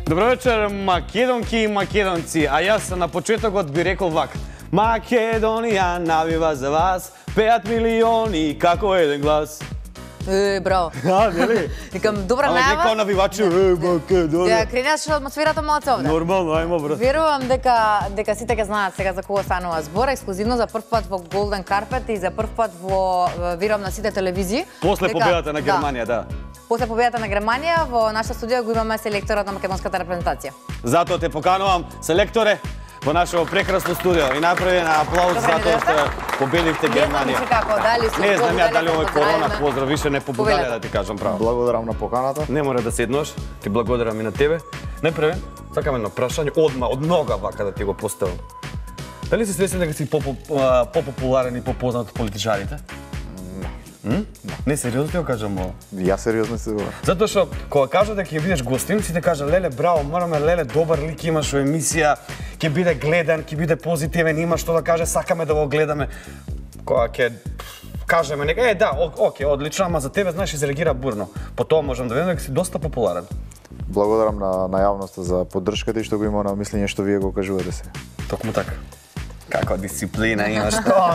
Добро вечер, македонки и македонци, а јас на почетокот би рекол вак. Македонија навива за вас, пеат милиони како еден глас. Браво. Нели? Викам, добра најава. Ама некој навивачи, Македонија. Ја кренеш атмосферата малце овде. Нормално, ајмо брат. Верувам дека сите ќе знаат сега за кого станува збор. Ексклузивно за прв пат во Golden Carpet и за прв пат верувам на сите телевизии. После победата на Германија, да. После победата на Германија во нашата студија го имаме селекторот на македонската репрезентација. Затоа те поканувам, селекторе, во нашето прекрасно студио и направи на аплауз затоа што победивте Германија. Не знам ја дали овој корона поздрав више не побугале да ти кажам право. Благодарам на поканата. Не мора да седнеш, ти благодарам и на тебе. Најпрвен, сакам едно прашање одма од нога вака да ти го поставам. Дали си свесен дека си попопуларен и попознат од политичарите? Не, сериозно ти го кажам ова. Јас сериозно се говорам. Затоа што кога кажа дека ќе бидеш гостин, сите кажа леле браво, мораме леле добар лик имаш во емисија, ќе биде гледан, ќе биде позитивен, има што да каже, сакаме да го гледаме. Кога ќе кажеме нека да, оке, одлично, ама за тебе знаеш изреагира бурно. По тоа можам да видам дека си доста популарен. Благодарам на јавноста за поддршката и што го има на мислење што вие го кажувате се. Токму така. Каква дисциплина имаш,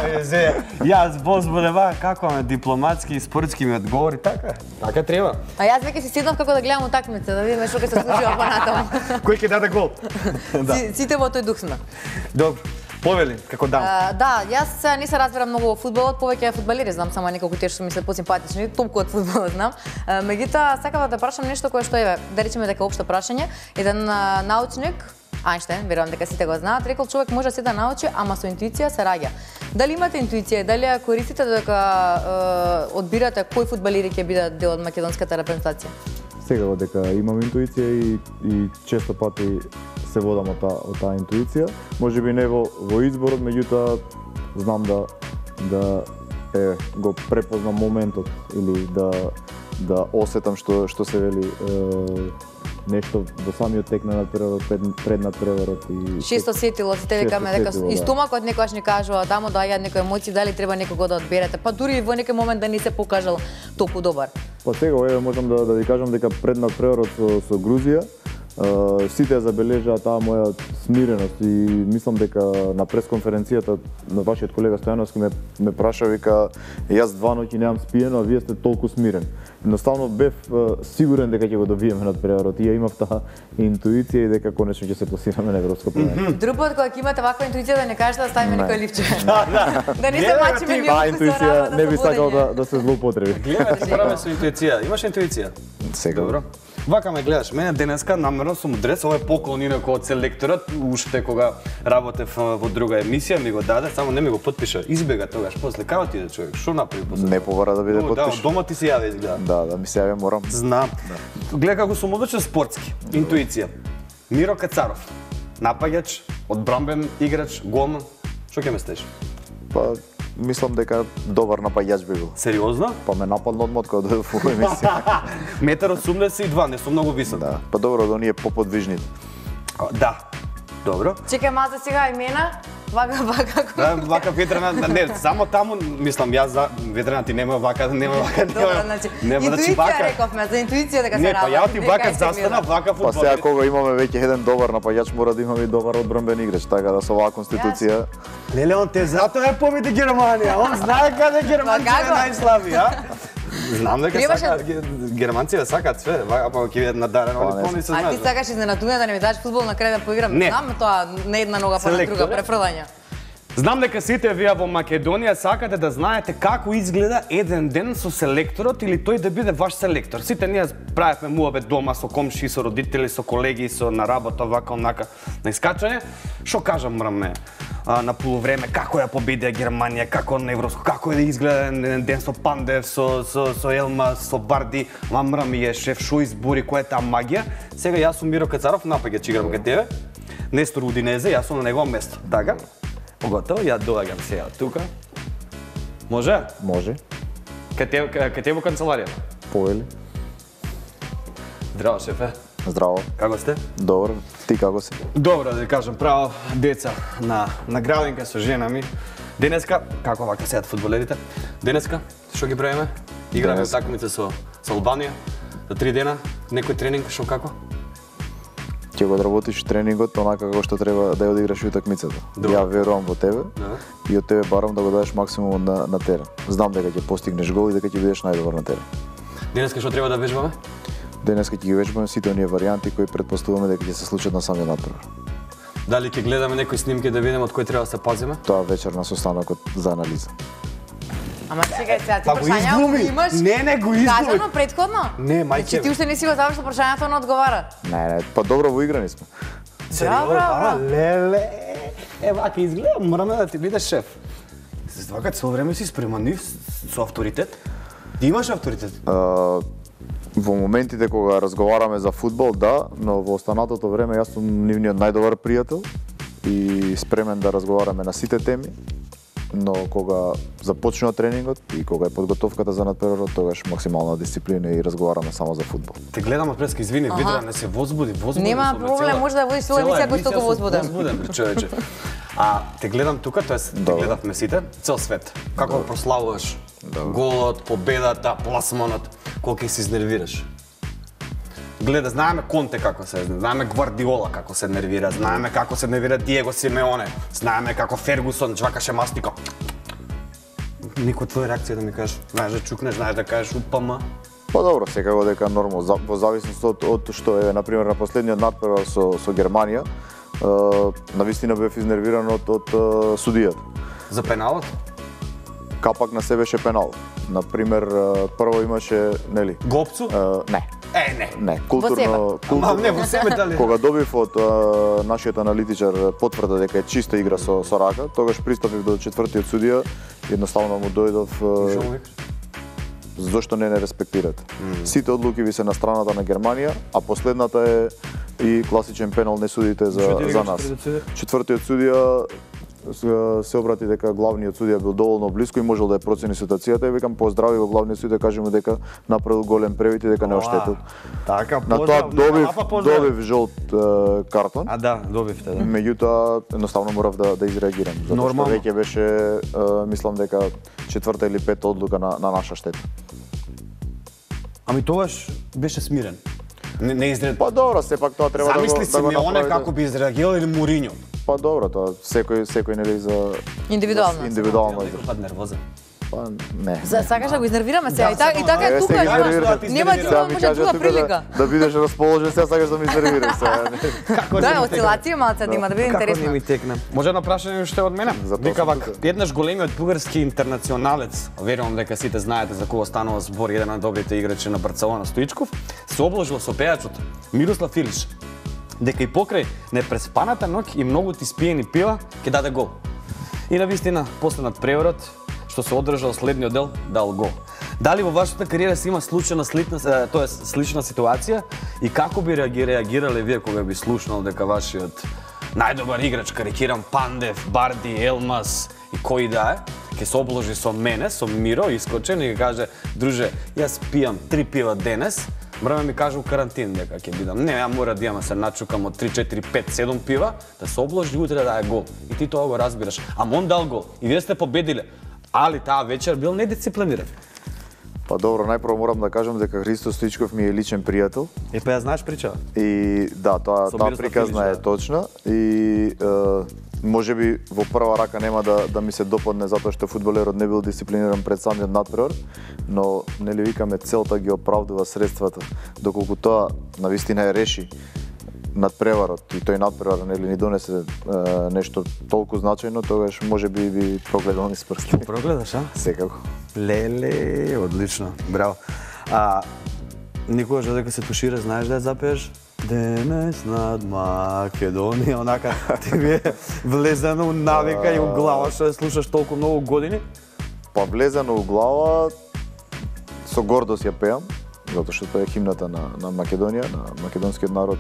јас возбудева, како ме дипломатски и спортски ми одговори, така треба. А јас веќе си седнав како да гледам утакмица, да видиме што ќе се случува понатаму. Кој ќе даде гол? Сите во тој дух сме. Добро, повели, како дам. Да, јас не се разбирам многу во фудбалот, повеќе фудбалери знам, само неколку тие што ми се посимпатични, толку од фудбалот знам. Меѓутоа, сакав да те прашам нешто кое што еве, да речеме дека општо прашање, еден научник Ајнштајн, верувам дека сите го знаат, рекол човек може се да научи, ама со интуиција се раѓа. Дали имате интуиција, дали ја користите дека одбирате кои фудбалери ќе бидат дел од македонската репрезентација? Секако дека имам интуиција и често пати се водам од таа интуиција. Можеби не во изборот, меѓутоа знам да го препознам моментот или да осетам што се вели нешто во самиот тек на надпреварот, пред надпреварот и Шесто сетило сите викаме дека и стомакот некогаш ни кажува таму доаѓаат некои емоции, дали треба некого да одберете, па дури во некој момент да не се покажал толку добар. Па сега еве можам да ви кажам дека пред надпреварот со Грузија сите забележаа таа моја смиреност и мислам дека на пресконференцијата на вашиот колега Стојановски ме праша, вика, јас 2 ноќи немам спиено, а вие сте толку смирен. Едноставно бев сигурен дека ќе го добиеме надпреварот и ја имав таа интуиција и дека конечно ќе се пласираме на европско првенство. Друпот кога имате ваква интуиција да не кажете да ставиме некој ливче. Да не се мачиме ние. Таа интуиција не би сакал да се злоупотреби. Гледаме правиме со интуиција. Имаш интуиција? Сега. Добро. Вака ме гледаш, мене денеска намерно сум дрес, ова е поклон инаку од селекторот, уште кога работев во друга емисија ми го даде, само не ми го потпиша. Избега тогаш, после као ти да човек, што направи после? Не побара да биде потпиш. Да, дома ти се јави изгледа. Да ми се јави, морам. Знам. Гледа како сум одличен спортски, интуиција. Миро Кацаров, напаѓач, одбранбен играч, голман. Што ќе ме стеш? Па мислам дека добар напаѓач би бил. Сериозно? Па ме нападна одмот кога дојдов во емисија. 1,82 м, не сум многу висок. Да, па добро да оние поподвижните. Да. Добро. Чекај малце сега имена. Вака ветрена, не, само таму, мислам, јас за ветрена ти нема вака. Добро, значи, интуиција рековме, за интуиција дека се работи. Не, па ја ти вака застана, вака фудбалер. Па сега кога имаме веќе еден добар напаѓач, мора да имаме и добар одбранбен играч, така да со оваа конституција. Леле, он те затоа е победи Германија, он знае каде Германија е најслаби, а? Знам дека германците сакаат све, апа ќе видат надарено, они полни се знаат. А ти сакаш изненадување да не ми дадеш фудбал на крај да поиграм? Знам тоа, не една нога па на друга, префрлање. Знам дека сите вие во Македонија сакате да знаете како изгледа еден ден со селекторот или тој да биде ваш селектор. Сите ние правевме муабет дома со комши, со родители, со колеги, со на работа, вака онака на искачање. Што кажам мраме на полувреме, како ја победија Германија, како на европско, како е да изгледа еден ден со Пандев, со Елма, со Барди, мраме е шеф, шо избори, која е таа магија. Сега јас сум Миро Кацаров, напаѓач играм кај тебе. Нестор Удинезе, јас сум на негово место, така? Поготово, ја доаѓам сега тука. Може? Може. Кај те во канцеларија? Повели. Здраво, шефе. Здраво. Како сте? Добро. Ти како си? Добро, да кажам право, деца на градинка со жена ми. Денеска, како вака седат фудбалерите? Денеска, што ги правиме? Играме такмица со Албанија за 3 дена, некој тренинг, што како? ќе го одработиш тренингот онака како што треба да ја одиграш и утакмицата. Ја верувам во тебе и од тебе барам да го дадеш максимумот на терен. Знам дека ќе постигнеш гол и дека ќе бидеш најдобар на терен. Денеска што треба да вежбаме? Денеска ќе ги вежбаме сите оние варијанти кои претпоставуваме дека ќе се случат на самиот надпревар. Дали ќе гледаме некои снимки да видиме од кој треба да се пазиме? Тоа вечер на состанокот за анализа. Ама сега ти Па го изглуми. имаш? Не, го изглуми. Кажано предходно? Не, мајке. Значи ти уште не си го завршил прашањето, не одговара. Не, па добро во играни сме. Браво. Леле. Вака изгледа, мораме да ти бидеш шеф. За вака цело време си спреманив со авторитет. Ти имаш авторитет? Во моментите кога разговараме за фудбал, да, но во останатото време јас сум нивниот најдобар пријател и спремен да разговараме на сите теми, но кога започнува тренингот и кога е подготовката за надпреварот, тогаш максимална дисциплина и разговараме само за фудбал. Те гледам од преска, извини, видра не се возбуди. Нема проблем, може да водиш своја емисија кој толку возбуден. Возбуден, човече. Те гледам тука, тоест те гледавме сите, цел свет. Како прославуваш голот, победата, пласманот, колку се изнервираш. Гледа, знаеме Конте како се, знаеме Гвардиола како се нервира, знаеме како се нервира Диего Симеоне, знаеме како Фергусон жвакаше мастика. Никој твоја реакција да ми кажеш, знаеш да чукнеш, знаеш да кажеш упама. Па добро, секако дека нормално, во зависност од што е, например, на последниот надпревар со Германија, навистина бев изнервиран од судијата. За пеналот? Капак на се беше пенал. Например, прво имаше, нели? Гопцу? Не. Не. Не, културно. Ама не во себе дали? Кога добив од нашиот аналитичар потврда дека е чиста игра со рака, тогаш пристапив до четвртиот судија, едноставно му дојдов зошто не респектирате. Сите одлуки ви се на страната на Германија, а последната е и класичен пенал не судите за нас. Четвртиот судија се обрати дека главниот судија бил доволно блиско и можел да ја процени ситуацијата и викам поздрави го главниот судија, кажи му дека направил голем превид и дека не оштетил. Така, на тоа добив жолт картон. А да, добивте, да. Меѓутоа едноставно морав да изреагирам, затоа што веќе беше мислам дека четврта или пета одлука на наша штета. Ами тогаш беше смирен. Не изред. Па добро, сепак тоа треба да го направи. Замисли Симеоне како би изреагирал или Мориньо. Па добро, тоа секој нели за индивидуално. Некој пат нервозен. Па не. Сакаш да го изнервираме сега и така е тука. Нема да може друга прилика. Да бидеш расположен, сега сакаш да ме изнервираш сега. Да, осцилација малце да има, да биде интересно. Како не ми текне? Може на прашање уште од мене? Вика вак, еднаш големиот бугарски интернационалец, верувам дека сите знаете за кого станува збор, еден од добрите играчи на Барселона Стоичков, се обложил со пејачот Мирослав Илиш дека и покрај непреспаната ноќ и многу испиени пива ќе даде гол. И навистина, после надпреварот што се одржал следниот дел, дал гол. Дали во вашата кариера се има слична ситуација и како би реагирале вие кога би слушнал дека вашиот најдобар играч, карикирам Пандев, Барди, Елмас и кој да е, ќе се обложи со мене, со Миро, искочен и ќе каже: "Друже, јас пијам 3 пива денес." Време ми кажа у карантин дека ќе бидам. Не, ја мора да имам се начукам од 3, 4, 5, 7 пива, да се обложи утре да даде гол. И ти тоа го разбираш. Ама он дал гол и вие сте победиле. Али таа вечер бил недисциплиниран. Па добро, најпрво морам да кажам дека Христо Стоичков ми е личен пријател. Па ја знаеш причава? И да, таа приказна е точна и можеби во прва рака нема да ми се допадне затоа што фудбалерот не бил дисциплиниран пред самиот надпревар, но нели викаме целта ги оправдува средствата. Доколку тоа навистина е реши надпреварот и тој надпревар нели ни донесе нешто толку значајно, тогаш можеби би прогледал низ прсти. Прогледаш, а? Секако. Леле, одлично. Браво. Никогаш додека се тушира, знаеш да ја запееш? Денес над Македонија, онака ти ви е влезено у навика и у глава што ја слушаш толку многу години? Па влезено у глава со гордост ја пеам, затоа што тоа е химната на Македонија, на македонскиот народ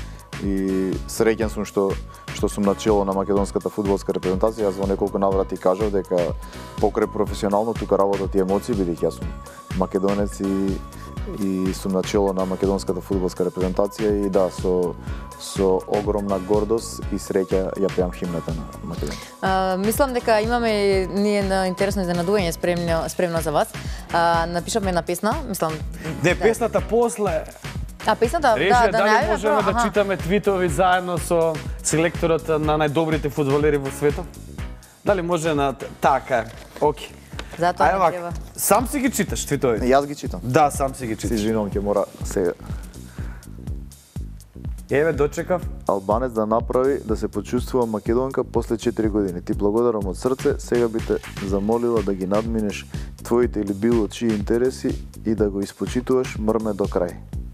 и среќен сум што сум на чело на македонската фудбалска репрезентација. Јас во неколку наврати кажав дека покрај професионално тука работат и емоции, бидејќи јас сум македонец и сум на чело на македонската фудбалска репрезентација и да, со огромна гордост и среќа ја пеам химната на Македонија. Мислам дека имаме ние на интересно изненадување спремно за вас. Напишавме една песна, мислам. Песната после А песната, Реше, да дали најавиме можеме да аха. читаме твитови заедно со селекторот на најдобрите фудбалери во светот? Дали може на така, оке. Затоа Ајде не вака, треба. сам си ги читаш твитовите? Јас ги читам. Да, сам си ги Се читаш. извинувам, ќе мора сега. Еве, дочекав. Албанец да направи да се почувствува македонка после 4 години. Ти благодарам од срце, сега би те замолила да ги надминеш твоите или било чии интереси и да го испочитуваш мрме до крај.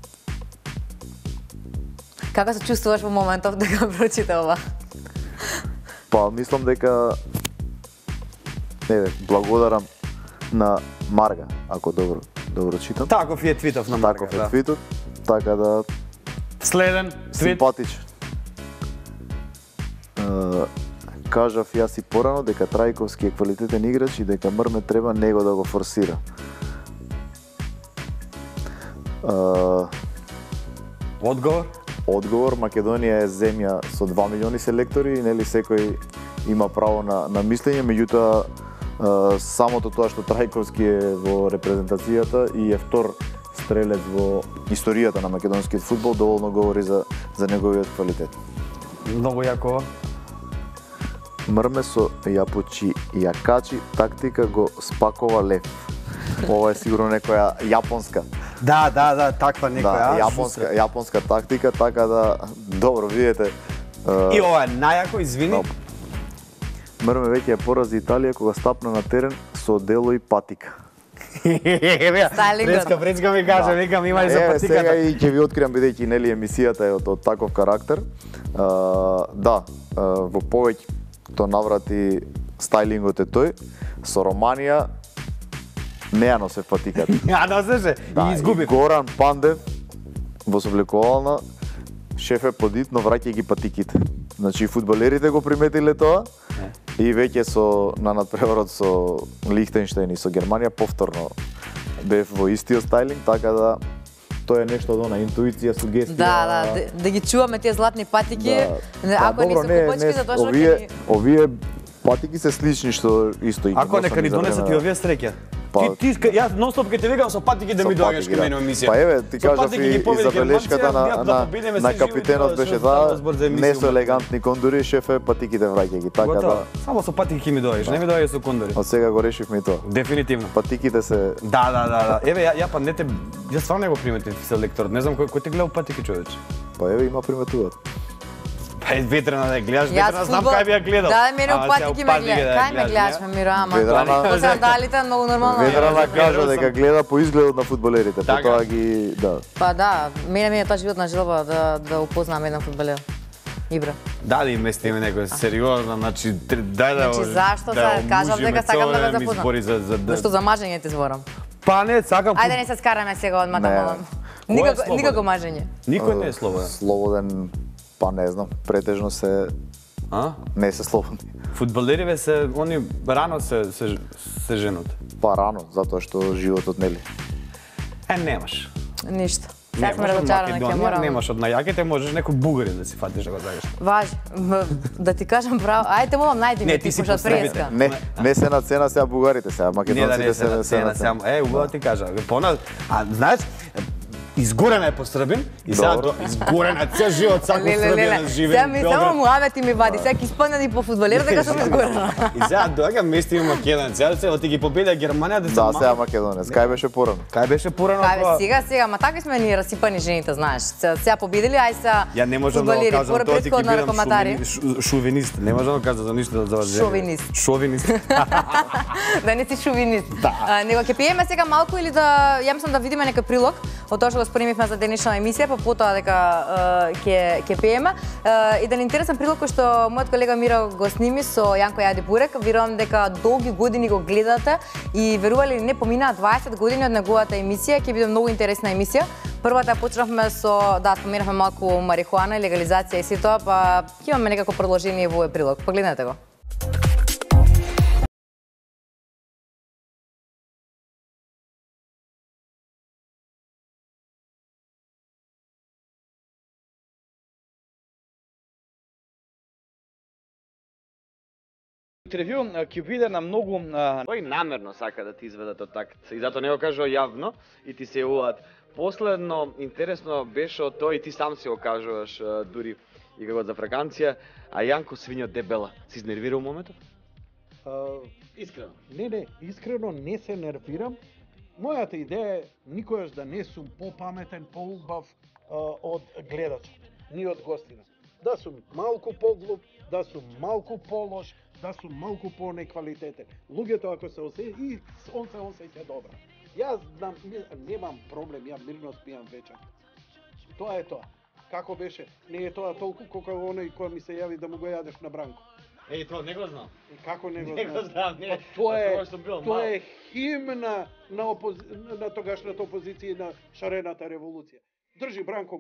Како се чувствуваш во моментов дека прочита ова? Па мислам дека еве, благодарам на Марга, ако добро читам. Таков е твитов на Марга. Таков е твитот, така да Следен твит. симпатичен. Кажав јас и порано дека Трајковски е квалитетен играч и дека Мрме треба него да го форсира. Одговор? Одговор, Македонија е земја со 2 милиони селектори и нели секој има право на мислење, меѓутоа самото тоа што Трајковски е во репрезентацијата и е втор стрелец во историјата на македонскиот фудбал доволно говори за неговиот квалитет. Многу јако. Мрме со јапочи јакачи тактика го спакова лев. Ова е сигурно некоја јапонска. Да, таква некоја. Да, јапонска тактика, така да добро видите. И ова е најако, извини. Мрме веќе ја порази Италија кога стапна на терен со дело и патика. Стайлингот. Прецка ми кажа, викам има и за Сега патиката. и ќе ви откриам бидејќи нели емисијата е од таков карактер. Во повеќето наврати стайлингот е тој. Со Романија не ја носев патиката. А, носеше и изгубив. Горан Пандев во соблекувална шеф е подит, но враќај ги патиките. Значи фудбалерите го приметиле тоа и веќе на надпреварот со Лихтенштейн и со Германија повторно бев во истиот стайлинг, така да тоа е нешто од она интуиција, сугестија. Да ги чуваме тие златни патики. Ако не се купачки, затоа што овие патики се слични што исто и Ако нека ни донесат и овие среќа. Јас нонстоп ќе те викам со патики да ми доаѓаш кај мене во емисија. Па еве, ти кажав и забелешката на капитенот беше таа, не со елегантни кондури, шефе, патиките враќај ги, така да. Само со патики ќе ми доаѓаш, не ми доаѓаш со кондури. Од сега го решивме и тоа. Дефинитивно. Патиките се... Да. Еве, ја па не те... Јас стварно не го приметив селекторот. Не знам кој те гледал патики, човече. Па еве, има приметуваат. Па ветрена да гледаш, ветрена знам кај би ја гледал. Да, мене патики ме гледа. Кај ме гледаш, ме Миро, ама по сандалите многу нормално. Ветрена кажа дека гледа по изгледот на фудбалерите, по тоа ги, да. Па да, мене е тоа животна желба да упознам еден фудбалер. Ибра. Да, да местиме некој сериозно, значи дај да. Значи зашто се кажам дека сакам да ме запознам. Што за мажење ти зборам? Па не, сакам. Ајде не се скараме сега од мата. Никако мажење. Никој не е слободен. Слободен, па не знам, претежно се не се слободни. Фудбалериве се, они рано се женат. Па рано, затоа што животот нели. Немаш. Ништо. Сега сме разочарани, ќе морам. Немаш од најаките, можеш некој бугарин да си фатиш да го загаш. Важи, да ти кажам право, ајде молам најди ми ти пошто преска. Не се на цена сега бугарите сега, македонците се на цена. Убаво ти кажа. Знаеш, изгорена е по Србин и сега изгорена цел живот сако Србија да живее. Сега ми само муавети ми вади, сега ќе испадна и по фудбалер дека сум изгорена. И сега доаѓа мести Македонија, сега ти ги победи Германија да се Да, сега Македонија. Кај беше порано? Кај беше порано? Сега, ма така сме ни расипани жените, знаеш. Сега победили, ај сега ја не можам да го кажам тоа ти ќе бидам шовинист. Не можам да кажам за ништо за вас. Шовинист. Да не си шовинист. Него ќе пиеме сега малку или да ја мислам да видиме некој прилог од тоа што го спремивме за денешна емисија, па потоа дека ќе пееме. Еден интересен прилог кој што мојот колега Миро го сними со Јанко Јади Бурек. Верувам дека долги години го гледате и верували не поминаа 20 години од неговата емисија, ќе биде многу интересна емисија. Првата почнавме со, да, споменавме малку марихуана и легализација и се тоа, па ќе имаме некако продолжение во овој прилог. Погледнете го. Интервју ќе биде на многу тој намерно сака да ти изведат од такт и затоа не го кажува јавно и ти се јавуваат Последно интересно беше од тој, и ти сам си го кажуваш дури и како за Фраканција, а Јанко свиња дебела. Си изнервирал моментот? Искрено. Не, искрено не се нервирам. Мојата идеја е никогаш да не сум попаметен, поубав од гледачот, ни од гостина. Да сум малку поглуп, да сум малку полош, да сум малку понеквалитетен. Луѓето ако се и он се осеќа добро. Јас знам, немам проблем, ја мирно спијам вечер. Тоа е тоа. Како беше? Не е тоа толку колку оној кој ми се јави да му го јадеш на Бранко. Тоа не го знам. Како не го Не го знам, не. Тоа е химна на тогашната опозиција на шарената револуција. Држи Бранко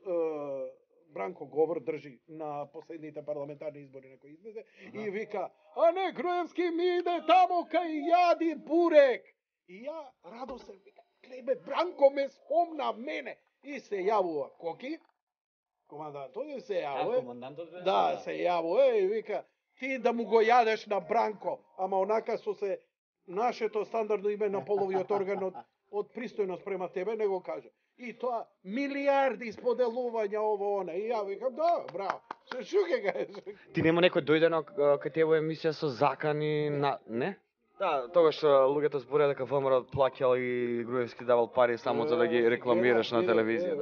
говор држи на последните парламентарни избори на кои излезе и вика: "А не, Груевски ми иде тамо кај јади бурек." И ја радосен вика: "Клебе, Бранко ме спомна мене." И се јавува Коки, командантот се јавува. Да, се јавува и вика: "Ти да му го јадеш на Бранко, ама онака со се нашето стандардно име на половиот орган од пристојност према тебе не го кажа." И тоа милиарди споделувања ово она. И ја викам: "Да, браво. Се шуке га." Ти нема некој дојдено кај тебе емисија со закани на не? Да, тогаш луѓето збореа дека ВМРО плаќал и Груевски давал пари само за да ги рекламираш на телевизија.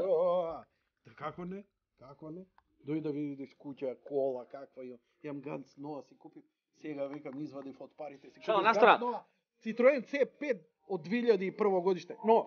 Како не? Како не? Дојде да видиш куќа, кола, каква јам Ганц нова си купив. Сега викам извадив од парите си. Шала настрана. Citroen C5 од 2001 годиште. Но,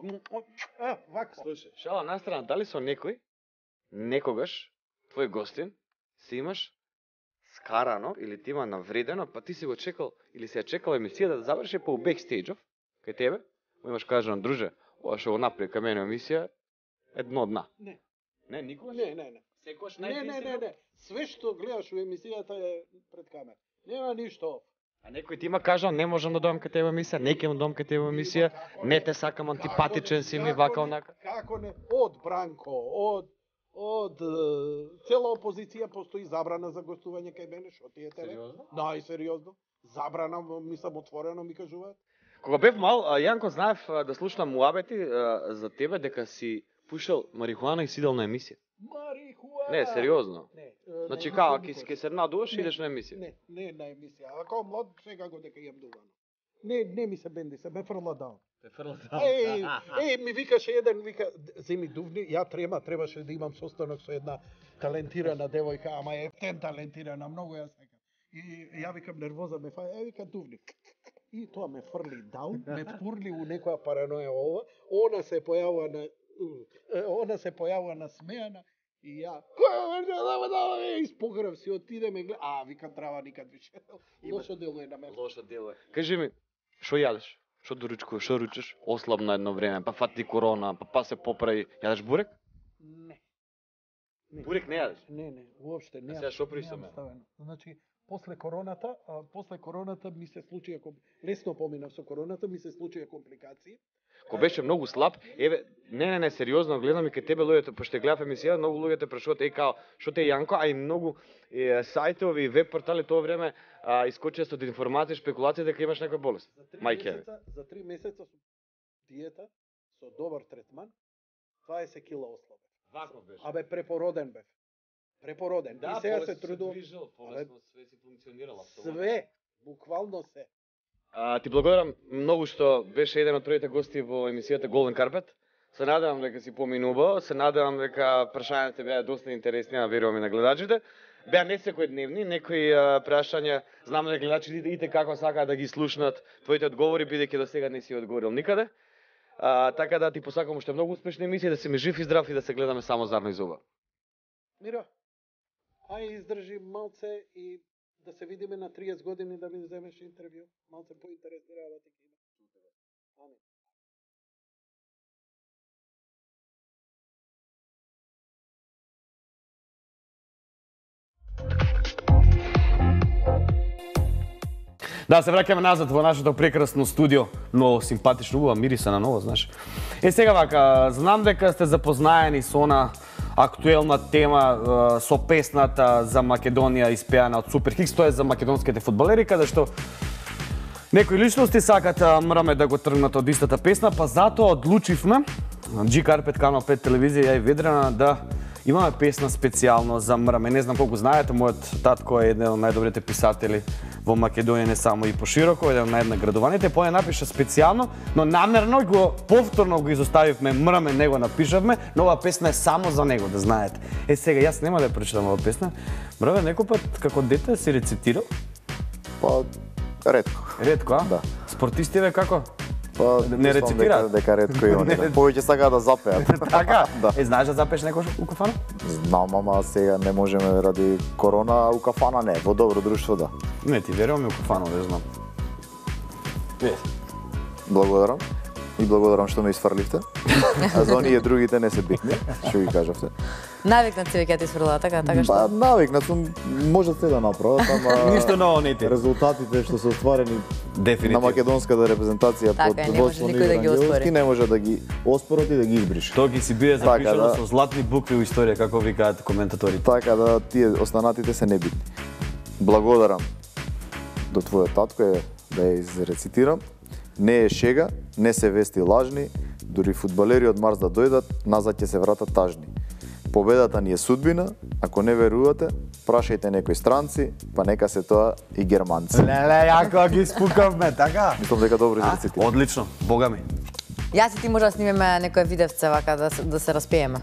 вака. Слушај, шала настрана, дали со некој некогаш твој гостин си имаш скарано или ти има навредено, па ти си го чекал или си ја чекал емисијата да заврши по бекстејџов кај тебе, му имаш кажано: "Друже, ова што го направи кај мене емисија едно дна." Не. Не, никогаш? Не. Секојаш Не. Све што гледаш во емисијата е пред камера. Нема ништо. А некој ти има кажал: "Не можам да дојдам кај тебе емисија, не ќе дојдам кај тебе емисија, не те сакам, антипатичен си ми, вака онака." Како не? Од Бранко, од цела опозиција постои забрана за гостување кај мене, што ти е тебе? Сериозно? Да, и сериозно. Забрана, мислам отворено ми кажуваат. Кога бев мал, Јанко, знаев да слушнам муабети за тебе дека си пушил марихуана и сидел на емисија. Марихуана. Не, сериозно. Не. Значи како, ќе се надуваш и идеш на емисија? Не на емисија. Ако млад секако дека јам дувано. Не ми се бенди, се ме фрла даун. Те фрла Еј, ми викаше еден, вика: "Земи дувни." Ја требаше да имам состанок со една талентирана девојка, ама ефтен талентирана, многу ја сакам. И ја викам: "Нервоза ме фаја." Вика: "Дувни." И тоа ме фрли даун, ме втурли у некоја параноја ова. Она се појавува насмеана и ја испогрев си, отидеме гледа. Викам: "Трава никад више." Лошо делуе на мене. Лошо делуе. Кажи ми, што јадеш? Што доручкуваш, што ручиш? Ослабна едно време, па фати корона, па се поправи. Јадеш бурек? Не. Бурек не јадеш? Не, уопште не. Сега што присуме? Значи, после короната ми се случија, лесно поминав со короната, ми се случија компликации. Ко беше многу слаб, не, сериозно, гледам и кај тебе луѓето, пошто гледав емисија, многу луѓе те прашуват: "Као, што те е Јанко?" А и многу сајтови и веб портали тоа време искочија со информации, шпекулации дека имаш некоја болест. За 3 месеца со диета, со добар третман, 20 кила ослабев. Вако беше. Абе, препороден бев. Препороден. Да, и сега се трудувам. Полесно све си функционирало. Све, буквално се. Ти благодарам многу што беше еден од првите гости во емисијата Golden Carpet. Се надевам дека си поминувал, се надевам дека прашањата беа доста интересни, а верувам и на гледачите. Беа не секојдневни, некои прашања, знам дека гледачите и како сакаат да ги слушнат твоите одговори, бидејќи до сега не си одговорил никаде. Така да ти посакам уште многу успешни емисии, да си ми жив и здрав и да се гледаме само заедно из оба. Миро, ај издржи малце и да се видиме на 30 години да ми вземеш интервју. Малце поинтересни работи ќе има. Амин. Да, се враќаме назад во нашето прекрасно студио. Ново симпатично, убава мириса на ново, знаеш. Сега вака, знам дека сте запознаени со она актуелна тема со песната за Македонија испеана од Суперхикс, тоа е за македонските фудбалери, каде што некои личности сакат мраме да го тргнат од истата песна, па затоа одлучивме G Carpet канал 5 телевизија ја и Ведрена да имаме песна специјално за Мраме. Не знам колку знаете, мојот татко е еден од најдобрите писатели во Македонија, не само и пошироко, еден од најнаградуваните. Поне напиша специјално, но намерно го повторно го изоставивме Мраме, не го напишавме, но оваа песна е само за него, да знаете. Сега јас нема да ја прочитам оваа песна. Мраме, некој пат како дете си рецитирал? Па ретко. Ретко, а? Да. Спортистиве како? Па Не рецитираат? дека ретко и они. Повеќе сакаат да запеат. Така? Да. Знаеш да запееш некош у кафана? Знам, ама сега не можеме ради корона, у кафана не, во добро друштво да. Не, ти верувам и у кафана, не знам. Благодарам. И благодарам што ме изфрливте. А за оние другите не се битни, што ги кажавте. Навикнат си веќе ти сврла, така што. Па навикнат сум, може се да направат, ама Ништо ново не ти. резултатите што се остварени на Дефинитивно. македонската репрезентација Така под е, не може водство на никој да Игор ги оспори. Ангеловски не може да ги оспорат и да ги избрише. Тоа ќе си биде Така, запишано да. со златни букви у историја, како викаат коментаторите. Така да тие останатите се небитни. Благодарам до твојот татко е да ја изрецитирам. Не е шега, не се вести лажни, дури фудбалери од Марс да дојдат, назад ќе се вратат тажни. Победата ни е судбина, ако не верувате, прашајте некои странци, па нека се тоа и германци. Леле, јако ги спукавме, така? Мислам дека добро изрецитирам. Одлично, бога ми. Јас и ти може да снимеме некое видевце вака да се распееме.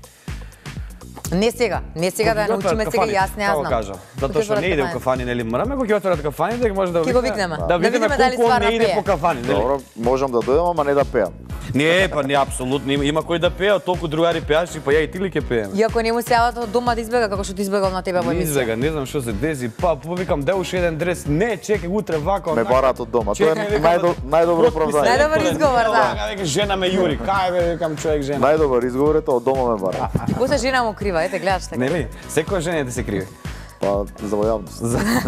Не сега да научиме сега, јас не Како знам. кажа? Затоа што не иде у кафани, нели Мраме, кога ќе отворат кафани, дека може да Ќе го викнеме. Да Да видиме видиме дали колку он стварно не иде пее. по кафани, нели? Добро, можам да дојдам, ама не да пеам. Не, па не апсолутно, има кој да пее, толку другари пеачи, па ја и ти ли ќе пееме? Иако не му се јават од дома да избега како што ти избегал на тебе во Не емисија. избега, не знам што се дези, па повикам да уште еден дрес, не, чекај утре вака. Ме онака. бараат од дома. Тоа е Чекај, викам, најдобро оправдание. Најдобар изговор, да. Века жена ме јури, кај бе, викам човек жена. Најдобар изговор е тоа, од дома ме бараат. И после жена му крива, ете гледаш така. Нели? Секоја жена да се криви. Па за во јавност.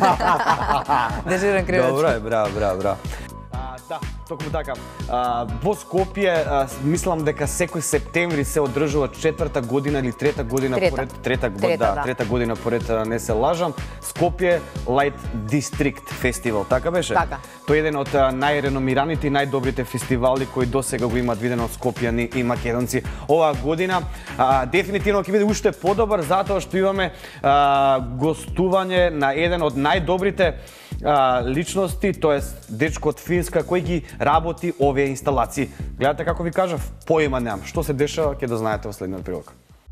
Дежурен кривач. Добро е, браво. Да, токму така. Во Скопје мислам дека секој септември се одржува 4-та година или 3-та година поред, трета година поред, не се лажам, Скопје Light District Festival, така беше? Така. Тој е еден од најреномираните и најдобрите фестивали кои досега го имаат видено од скопјани и македонци. Оваа година дефинитивно ќе биде уште подобар затоа што имаме гостување на еден од најдобрите личности, тоест дечко од Финска кој ги работи овие инсталации. Гледате како ви кажав, поима немам. Што се дешава ќе да знаете во следниот прилог.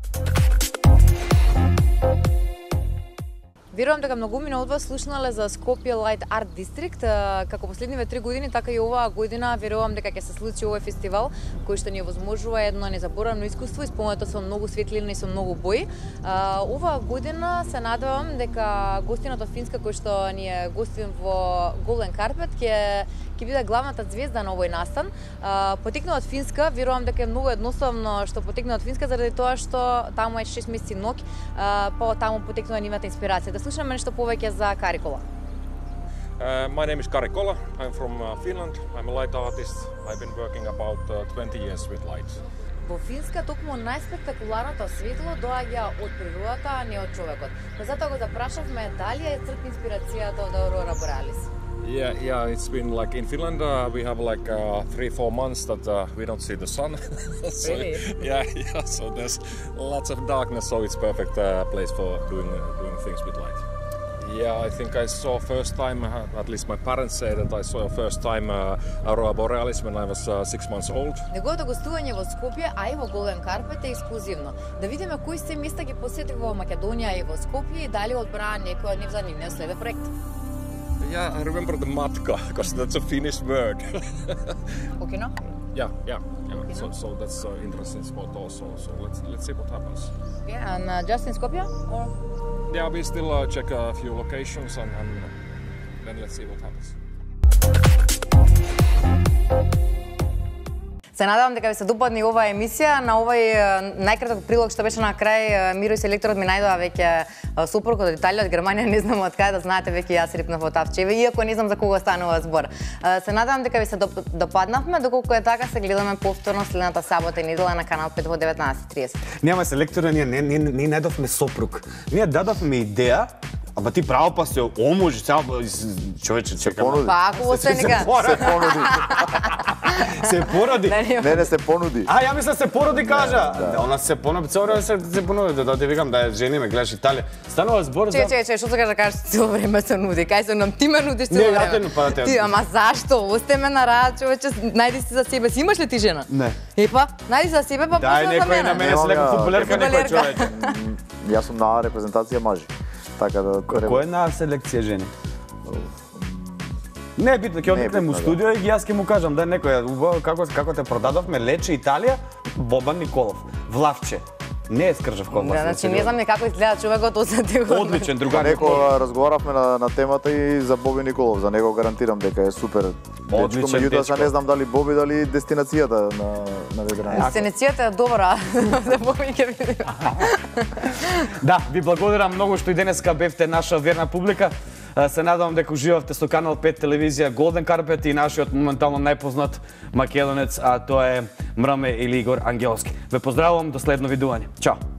Верувам дека многумина од вас слушнале за Скопје Light Art District. Како последниве 3 години, така и оваа година верувам дека ќе се случи овој фестивал кој што ни возможува едно незаборавно искуство, исполнето со многу светлина и со многу бои. Оваа година се надевам дека гостината од Финска кој што ни е гостин во Golden Carpet ќе биде главната звезда на овој настан. Потекнува од Финска, верувам дека е многу едноставно што потекнува од Финска заради тоа што таму е 6 месеци ноќ, па таму потекнува нивната инспирација. Да слушаме нешто повеќе за Kari Kola. My name is Kari Kola. I'm from Finland. I'm a light artist. I've been working about 20 years with light. Во Финска токму најспектакуларното светло доаѓа од природата, а не од човекот. Но затоа го запрашавме дали е црпи инспирацијата од Aurora Borealis. Yeah, it's been like in Finland we have like 3-4 months that we don't see the sun. So, Really? Yeah, so there's lots of darkness, so it's perfect place for doing things with light. Yeah, I think I saw first time, at least my parents say that I saw first time Aurora Borealis when I was 6 months old. Неговото гостување во Скопје, а и во Golden Carpet е ексклузивно. Да видиме кои се места ги посети во Македонија и во Скопје и дали одбра некој од нив за нивниот следен проект. Yeah, I remember the matka, because that's a Finnish word. Okay, no? Yeah. So that's an interesting spot also. So let's see what happens. Yeah, and just in Skopje? Or? Yeah, we still check a few locations and then let's see what happens. Се надевам дека ви се допадне оваа емисија. На овој најкраток прилог што беше на крај, Миро и селекторот ми најдоа веќе супруг од Италија, од Германија, не знам од каде, да знаете, веќе јас рипнав во тавчеве, иако не знам за кого станува збор. Се надевам дека ви се допаднавме, доколку е така се гледаме повторно следната сабота и недела на канал 5 во 19:30. Нема селектора, ние не најдовме сопруг. Ние дадовме идеја, ама ти право па се омужи, човече, чекам. понуди. Па ако во се нега. Се понуди. Се породи. Не се понуди. А, ја мисля се породи кажа. Она се понуди, цело време се понуди, да ти викам да жени ме гледаш Италија. Станува збор за... Чекај, што кажа цело време се нуди? Кај се нам ти ме нудиш цело време? Не, ја те нападате. Ти, ама зашто? Осте ме на рад, човече, најди си за себе. Си имаш ли ти жена? Не. Епа, најди си за себе, па после за мене. Дај некој на мене се леко фудбалерка, некој човече. Јас сум на репрезентација мажи. Така да... Кој е на селекција жени? Не е битно, ќе одникнем у студио и јас ќе му кажам да некој како те продадовме Лече Италија, Бобан Николов, Влавче. Не е скржав код вас. Значи не знам ни како изгледа човекот од те го. Одличен другар. Некој разговаравме на темата и за Боби Николов, за него гарантирам дека е супер дечко, меѓутоа се не знам дали Боби дали дестинацијата на ветераните. Дестинацијата е добра за Боби ќе видиме. Да, ви благодарам многу што и денеска бевте наша верна публика. Се надевам дека уживавте со Канал 5 телевизија Golden Carpet и нашиот моментално најпознат македонец, а тоа е Мраме или Игор Ангеловски. Ве поздравувам, до следно видување. Чао!